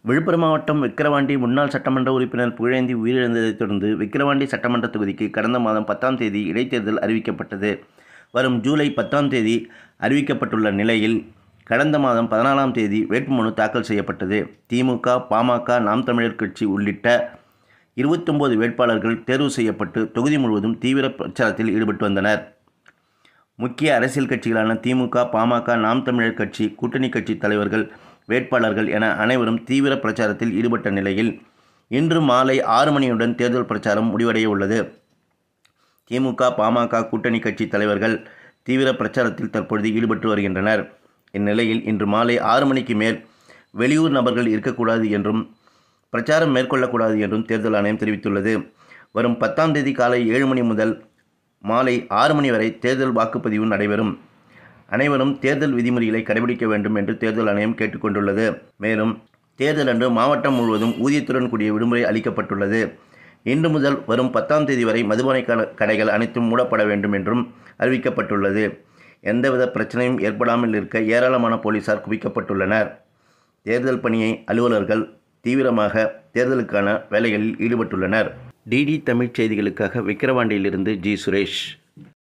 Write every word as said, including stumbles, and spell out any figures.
விழுப்புரம் மாவட்டம் விக்கிரவாண்டி முன்னாள் சட்டமன்ற உறுப்பினர் புகழேந்தி உயிரிழந்ததைத் தொடர்ந்து விக்கிரவாண்டி சட்டமன்ற தொகுதிக்கு கடந்த மாதம் பத்தாம் தேதி இடைத்தேர்தல் அறிவிக்கப்பட்டது. வரும் ஜூலை பத்தாம் தேதி அறிவிக்கப்பட்டுள்ள நிலையில் கடந்த மாதம் பதினாலாம் தேதி வேட்புமனு தாக்கல் செய்யப்பட்டது. திமுக, பாமக, நாம் தமிழர் கட்சி உள்ளிட்ட இருபத்தொன்பது வேட்பாளர்கள் தேர்வு செய்யப்பட்டு தொகுதி முழுவதும் தீவிர பிரச்சாரத்தில் ஈடுபட்டு வந்தனர். முக்கிய அரசியல் கட்சிகளான திமுக, பாமக, நாம் தமிழர் கட்சி, கூட்டணி கட்சி தலைவர்கள், வேட்பாளர்கள் என அனைவரும் தீவிர பிரச்சாரத்தில் ஈடுபட்ட நிலையில் இன்று மாலை ஆறு மணியுடன் தேர்தல் பிரச்சாரம் முடிவடைய உள்ளது. திமுக, பாமக கூட்டணி கட்சி தலைவர்கள் தீவிர பிரச்சாரத்தில் தற்பொழுது ஈடுபட்டு வருகின்றனர். இந்நிலையில் இன்று மாலை ஆறு மணிக்கு மேல் வெளியூர் நபர்கள் இருக்கக்கூடாது என்றும் பிரச்சாரம் மேற்கொள்ளக்கூடாது என்றும் தேர்தல் ஆணையம் தெரிவித்துள்ளது. வரும் பத்தாம் தேதி காலை ஏழு மணி முதல் மாலை ஆறு மணி வரை தேர்தல் வாக்குப்பதிவு நடைபெறும். அனைவரும் தேர்தல் விதிமுறைகளை கடைபிடிக்க வேண்டும் என்று தேர்தல் ஆணையம் கேட்டுக்கொண்டுள்ளது. மேலும் தேர்தல் அன்று மாவட்டம் முழுவதும் ஊதியத்துடன் கூடிய விடுமுறை அளிக்கப்பட்டுள்ளது. இன்று முதல் வரும் பத்தாம் தேதி வரை மதுபான கடைகள் அனைத்தும் மூடப்பட வேண்டும் என்றும் அறிவிக்கப்பட்டுள்ளது. எந்தவித பிரச்சனையும் ஏற்படாமல் இருக்க ஏராளமான போலீசார் குவிக்கப்பட்டுள்ளனர். தேர்தல் பணியை அலுவலர்கள் தீவிரமாக தேர்தலுக்கான வேலைகளில் ஈடுபட்டுள்ளனர். டிடி தமிழ் செய்திகளுக்காக விக்கிரவாண்டியிலிருந்து ஜி சுரேஷ்.